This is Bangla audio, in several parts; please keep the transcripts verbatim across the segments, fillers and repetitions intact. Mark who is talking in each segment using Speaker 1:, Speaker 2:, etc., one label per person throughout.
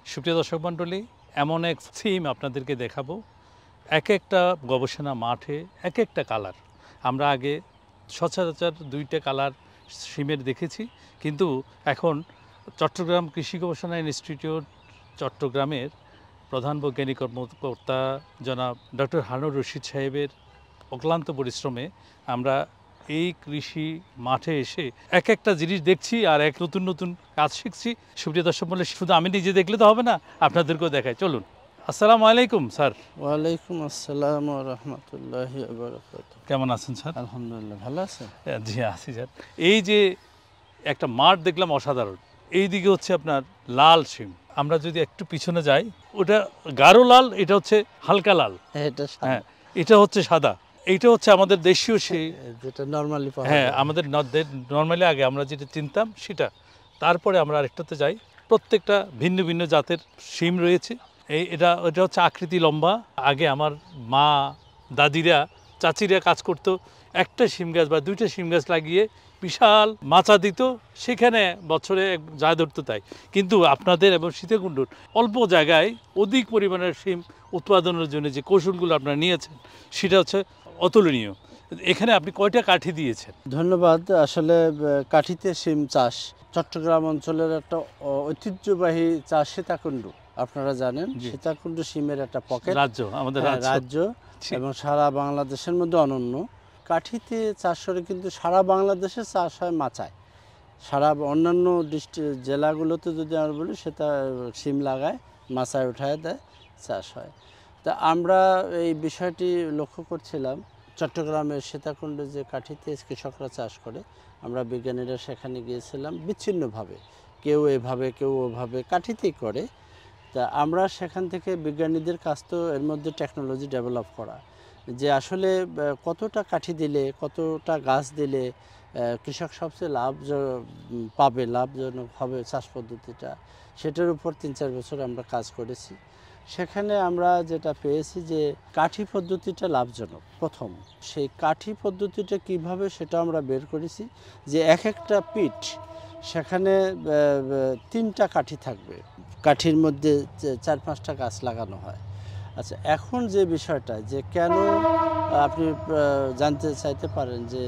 Speaker 1: সুপ্রিয় দর্শক মণ্ডলী, এমন এক থিম আপনাদেরকে দেখাবো। এক একটা গবেষণা মাঠে এক একটা কালার। আমরা আগে সচরাচর দুইটা কালার সিমের দেখেছি, কিন্তু এখন চট্টগ্রাম কৃষি গবেষণা ইনস্টিটিউট চট্টগ্রামের প্রধান বৈজ্ঞানিক কর্মকর্তা জনাব ডক্টর হারুন রশিদ সাহেবের অক্লান্ত পরিশ্রমে আমরা এই কৃষি মাঠে এসে এক একটা জিনিস দেখছি আর এক নতুন নতুন কাজ শিখছি। সুপ্রিয় দর্শক মণ্ডলী, শুধু আমি নিজে দেখলে তো হবে না, আপনাদেরকেও দেখাই, চলুন। আসসালামু আলাইকুম স্যার।
Speaker 2: ওয়ালাইকুম আসসালাম ওয়া রাহমাতুল্লাহি ওয়া বারাকাতুহু।
Speaker 1: কেমন আছেন স্যার?
Speaker 2: আলহামদুলিল্লাহ, ভালো আছেন?
Speaker 1: জি আছি স্যার। এই যে একটা মাঠ দেখলাম অসাধারণ, এই দিকে হচ্ছে আপনার লাল শিম। আমরা যদি একটু পিছনে যাই, ওটা গাঢ় লাল, এটা হচ্ছে হালকা লাল,
Speaker 2: এটা
Speaker 1: হ্যাঁ এটা হচ্ছে সাদা। এইটা হচ্ছে আমাদের দেশীয় সেই
Speaker 2: যেটা নরমালি পাওয়া
Speaker 1: হ্যাঁ
Speaker 2: যায়।
Speaker 1: আমাদের নর্মালি আগে আমরা যেটা চিনতাম সেটা। তারপরে আমরা আরেকটাতে যাই, প্রত্যেকটা ভিন্ন ভিন্ন জাতের শিম রয়েছে। এই এটা এটা হচ্ছে আকৃতি লম্বা। আগে আমার মা, দাদিরা, চাচিরা কাজ করতো, একটা শিম গাছ বা দুইটা শিম গাছ লাগিয়ে বিশাল মাচা দিত, সেখানে বছরে যা ধরতো তাই। কিন্তু আপনাদের এবং সীতাকুণ্ডুর অল্প জায়গায় অধিক পরিমাণের শিম উৎপাদনের জন্য যে কৌশলগুলো আপনারা নিয়েছেন সেটা হচ্ছে অতুলনীয়। এখানে আপনি কয়টা কাঠি দিয়েছেন?
Speaker 2: ধন্যবাদ। আসলে কাঠিতে শিম চাষ চট্টগ্রাম অঞ্চলের একটা ঐতিহ্যবাহী চাষ। সীতাকুণ্ডু আপনারা জানেন, সীতাকুণ্ডু শিমের একটা পকেট
Speaker 1: রাজ্য, আমাদের
Speaker 2: রাজ্য এবং সারা বাংলাদেশের মধ্যে অনন্য। কাঠিতে চাষ করে কিন্তু সারা বাংলাদেশে চাষ হয় মাচায়। সারা অন্যান্য ডিস্ট্রিক্ট জেলাগুলোতে যদি আমরা বলি, সেটা শিম লাগায় মাচায় উঠায় দেয়, চাষ হয়। তা আমরা এই বিষয়টি লক্ষ্য করছিলাম, চট্টগ্রামের সীতাকুণ্ডে যে কাঠিতে কৃষকরা চাষ করে, আমরা বিজ্ঞানীরা সেখানে গিয়েছিলাম বিচ্ছিন্নভাবে, কেউ এভাবে কেউ ওভাবে কাঠিতেই করে। তা আমরা সেখান থেকে বিজ্ঞানীদের কাছ তো এর মধ্যে টেকনোলজি ডেভেলপ করা, যে আসলে কতটা কাঠি দিলে, কতটা গাছ দিলে কৃষক সবচেয়ে লাভ পাবে, লাভজনক হবে চাষ পদ্ধতিটা, সেটার উপর তিন চার বছর আমরা কাজ করেছি। সেখানে আমরা যেটা পেয়েছি যে কাঠি পদ্ধতিটা লাভজনক। প্রথম সেই কাঠি পদ্ধতিটা কিভাবে, সেটা আমরা বের করেছি যে এক একটা পিঠ সেখানে তিনটা কাঠি থাকবে, কাঠির মধ্যে চার পাঁচটা গাছ লাগানো হয়। আচ্ছা, এখন যে বিষয়টা যে কেন আপনি জানতে চাইতে পারেন যে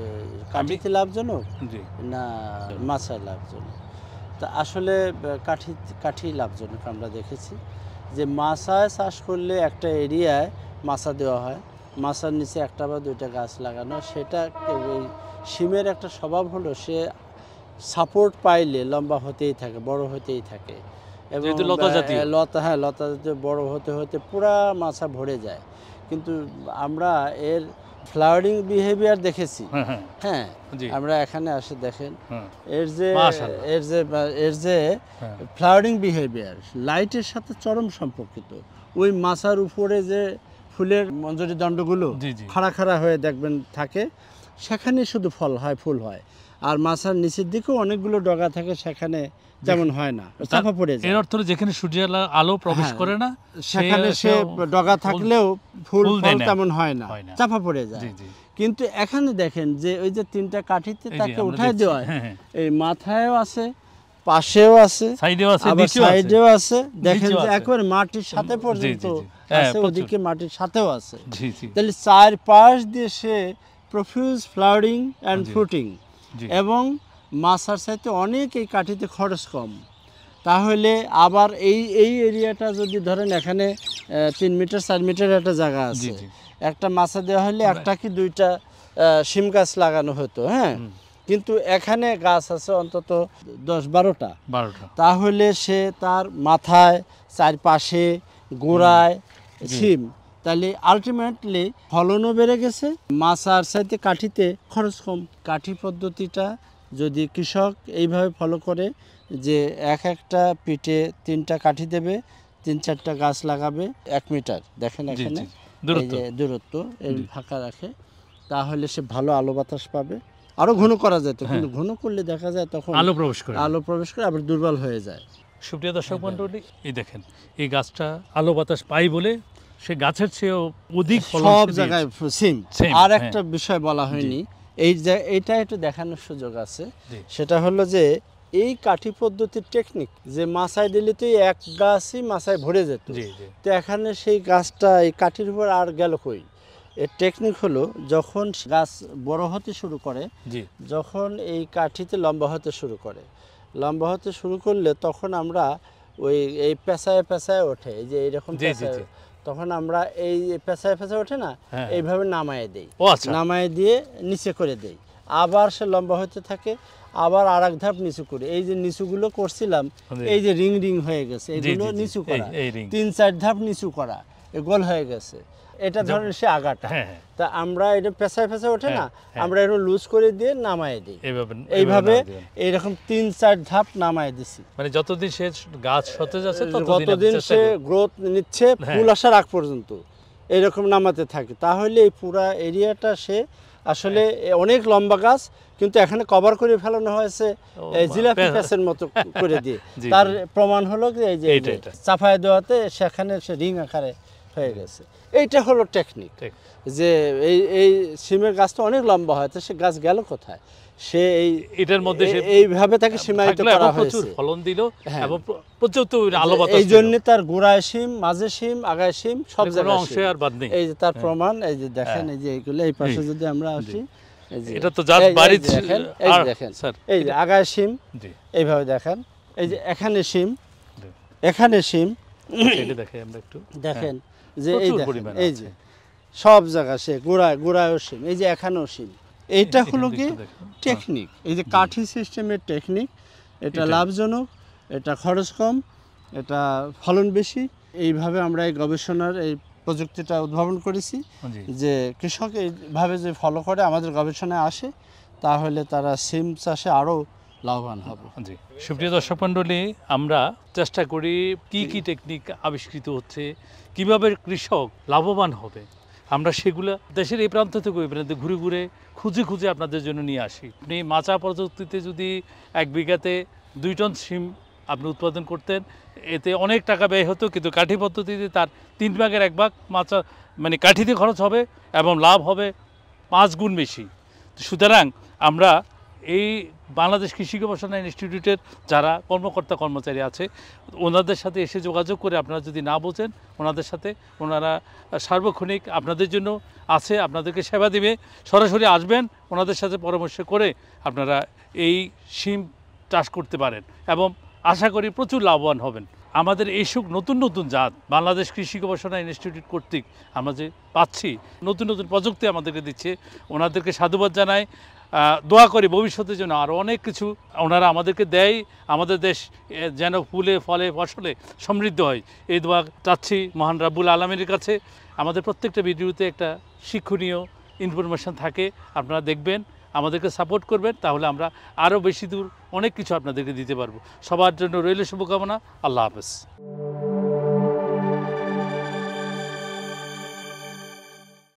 Speaker 2: কাঠিতে লাভজনক না মাছায় লাভজনক। তা আসলে কাঠি কাঠি লাভজনক। আমরা দেখেছি যে মাছায় চাষ করলে একটা এরিয়ায় মাছা দেওয়া হয়, মাছার নিচে একটা বা দুইটা গাছ লাগানো। সেটা এই শিমের একটা স্বভাব হলো, সে সাপোর্ট পাইলে লম্বা হতেই থাকে, বড় হতেই থাকে, এবং লতা জাতীয় লতা হ্যাঁ লতা জাতীয় বড় হতে হতে পুরা মাছা ভরে যায়। কিন্তু আমরা এর ফ্লাওয়ারিং বিহেভিয়ার দেখেছি। হ্যাঁ, আমরা এখানে আসে দেখেন এর যে এর যে এর যে ফ্লাওয়ারিং বিহেভিয়ার লাইটের সাথে চরম সম্পর্কিত। ওই মাছার উপরে যে ফুলের মঞ্জরি দণ্ডগুলো খাড়া খাড়া হয়ে দেখবেন থাকে, সেখানে শুধু ফল হয়, ফুল হয়। আর মাছার নিচের দিকেও অনেকগুলো ডগা থাকে, সেখানে যেমন হয় না, চাপা পড়ে যায়।
Speaker 1: এর অর্থ যেখানে সূর্যের আলো প্রবেশ করে না,
Speaker 2: সেখানে সে ডগা থাকলেও ফুল ফল তেমন হয় না, চাপা পড়ে যায়। কিন্তু এখানে দেখেন যে ওই যে তিনটা কাঠিতে তাকে উঠায় দেওয়া হয়, এই মাথায়ও আছে, পাশেও আছে, সাইডেও আছে, সাইডেও আছে। দেখেন যে একবারে মাটির সাথে পর্যন্ত আছে, ওদিকে মাটির সাথেও আছে। তাহলে চার পাশ দিয়ে সে প্রফিউজ ফ্লাওয়ারিং অ্যান্ড ফ্রুটিং, এবং মাছার চাইতে অনেক এই কাঠিতে খরচ কম। তাহলে আবার এই এই এরিয়াটা যদি ধরেন, এখানে তিন মিটার চার মিটার একটা জায়গা আছে, একটা মাছা দেওয়া হলে একটা কি দুইটা শিম গাছ লাগানো হতো। হ্যাঁ, কিন্তু এখানে গাছ আছে অন্তত দশ বারোটা বারোটা তাহলে সে তার মাথায়, চারপাশে, গোড়ায় শিম, তাহলে আলটিমেটলি ফলনও বেড়ে গেছে, মাছার চাইতে কাঠিতে খরচ কম। কাঠি পদ্ধতিটা যদি কৃষক এইভাবে ফলো করে, যে এক একটা পিঠে তিনটা কাঠি দেবে, তিন চারটা গাছ লাগাবে, এক মিটার দেখেন এখানে দূরত্ব এই ফাঁকা রাখে, তাহলে সে ভালো আলো বাতাস পাবে। আরো ঘন করা যেত, কিন্তু ঘন করলে দেখা যায় তখন
Speaker 1: আলো প্রবেশ করে
Speaker 2: আলো প্রবেশ করে আবার দুর্বল হয়ে যায়।
Speaker 1: সুপ্রিয় দর্শক মণ্ডলী, এই দেখেন এই গাছটা আলো বাতাস পাই বলে সে গাছের চেয়েও অধিক
Speaker 2: সব জায়গায় সিম। আর একটা বিষয় বলা হয়নি, এই যে এইটা একটু দেখানোর সুযোগ আছে, সেটা হলো যে এই কাঠি পদ্ধতির টেকনিক যে মাচায় দিলে তো এক গাছই মাচায় ভরে যেত, তো এখানে সেই গাছটা এই কাঠির উপর আর গেল কই। এর টেকনিক হলো যখন গাছ বড় হতে শুরু করে, যখন এই কাঠিতে লম্বা হতে শুরু করে, লম্বা হতে শুরু করলে তখন আমরা ওই এই পেঁচায় পেঁচায় ওঠে, এই যে এইরকম পেঁচায়, তখন আমরা এই পেঁচায় পেঁচায় ওঠে না, এইভাবে নামায় দেই, নামায় দিয়ে নিচে করে দেই, আবার সে লম্বা হতে থাকে, আবার আর এক ধাপ নিচু করে, এই যে নিচুগুলো করছিলাম এই যে রিং রিং হয়ে গেছে, এগুলো নিচু করা, তিন চার ধাপ নিচু করা, গোল হয়ে গেছে, এটা ধরেন সে আগাটা। তা আমরা এটা পেঁচায় পেঁচায় ওঠে না, আমরা এটা লুজ করে দিয়ে নামায় দিই, এইভাবে এইরকম তিন চার ধাপ নামায় দিছি,
Speaker 1: মানে যতদিন সে গাছ সতেজ আছে
Speaker 2: ততদিন সে গ্রোথ নিচ্ছে, ফুল আসার আগ পর্যন্ত এইরকম নামাতে থাকে। তাহলে এই পুরা এরিয়াটা সে আসলে অনেক লম্বা গাছ, কিন্তু এখানে কভার করে ফেলানো হয়েছে জিলাপি গাছের মতো করে দিয়ে। তার প্রমাণ হলো যে এই যে চাপায় দেওয়াতে সেখানে সে রিং আকারে হয়ে গেছে। এইটা হলো টেকনিক, যে এই এই সিমের গাছটা অনেক লম্বা হয়, তো সে গাছ গেল কোথায়, সে এই
Speaker 1: এটার মধ্যে
Speaker 2: এইভাবে তাকে সীমায়িত করা হয়েছে,
Speaker 1: ফলন দিল এবং প্রচুর আলো বাতাস,
Speaker 2: এই জন্য তার গোড়ায় সিম, মাঝে সিম, আগায় সিম, সব জায়গায়
Speaker 1: অংশে আর বাদ নেই।
Speaker 2: এই যে তার প্রমাণ, এই যে দেখেন, এই যে এইগুলো এই পাশে যদি আমরা আসি,
Speaker 1: এটা তো জাত বাড়ি
Speaker 2: দেখেন, এই যে দেখেন এই যে আগায় সিম, এইভাবে দেখেন, এই যে এখানে সিম, এখানে সিম,
Speaker 1: এটা দেখে আমরা একটু
Speaker 2: দেখেন যে এই দেখেন, এই যে সব জায়গা সে গোড়ায় গোড়ায়ও সিম, এই যে এখানেও সিম। এইটা হলো কি টেকনিক, এই যে কাঠি সিস্টেমের টেকনিক। এটা লাভজনক, এটা খরচ কম, এটা ফলন বেশি। এইভাবে আমরা এই গবেষণার এই প্রযুক্তিটা উদ্ভাবন করেছি, যে কৃষক এইভাবে যে ফলো করে আমাদের গবেষণায় আসে, তাহলে তারা সিম চাষে আরও লাভবান হবে।
Speaker 1: জি, সুপ্রিয় দর্শক মণ্ডলী, আমরা চেষ্টা করি কি কি টেকনিক আবিষ্কৃত হচ্ছে, কিভাবে কৃষক লাভবান হবে, আমরা সেগুলো দেশের এই প্রান্ত থেকে ওই প্রান্তে ঘুরে ঘুরে খুঁজে খুঁজে আপনাদের জন্য নিয়ে আসি। আপনি মাচা প্রযুক্তিতে যদি এক বিঘাতে দুই টন সিম আপনি উৎপাদন করতেন, এতে অনেক টাকা ব্যয় হতো, কিন্তু কাঠি পদ্ধতিতে তার তিন ভাগের এক ভাগ মাচা মানে কাঠিতে খরচ হবে এবং লাভ হবে পাঁচ গুণ বেশি। সুতরাং আমরা এই বাংলাদেশ কৃষি গবেষণা ইনস্টিটিউটের যারা কর্মকর্তা কর্মচারী আছে, ওনাদের সাথে এসে যোগাযোগ করে, আপনারা যদি না বোঝেন ওনাদের সাথে, ওনারা সার্বক্ষণিক আপনাদের জন্য আছে, আপনাদেরকে সেবা দিবে। সরাসরি আসবেন, ওনাদের সাথে পরামর্শ করে আপনারা এই সিম চাষ করতে পারেন এবং আশা করি প্রচুর লাভবান হবেন। আমাদের এইসব নতুন নতুন জাত বাংলাদেশ কৃষি গবেষণা ইনস্টিটিউট কর্তৃক আমরা যে পাচ্ছি, নতুন নতুন প্রযুক্তি আমাদেরকে দিচ্ছে, ওনাদেরকে সাধুবাদ জানাই। দোয়া করি ভবিষ্যতের জন্য আরও অনেক কিছু ওনারা আমাদেরকে দেয়, আমাদের দেশ যেন ফুলে ফলে ফসলে সমৃদ্ধ হয়, এই দোয়া চাচ্ছি মহান রাব্বুল আলামিনের কাছে। আমাদের প্রত্যেকটা ভিডিওতে একটা শিক্ষণীয় ইনফরমেশান থাকে, আপনারা দেখবেন, আমাদেরকে সাপোর্ট করবেন, তাহলে আমরা আরও বেশি দূর অনেক কিছু আপনাদেরকে দিতে পারবো। সবার জন্য রইল শুভকামনা। আল্লাহ হাফেজ।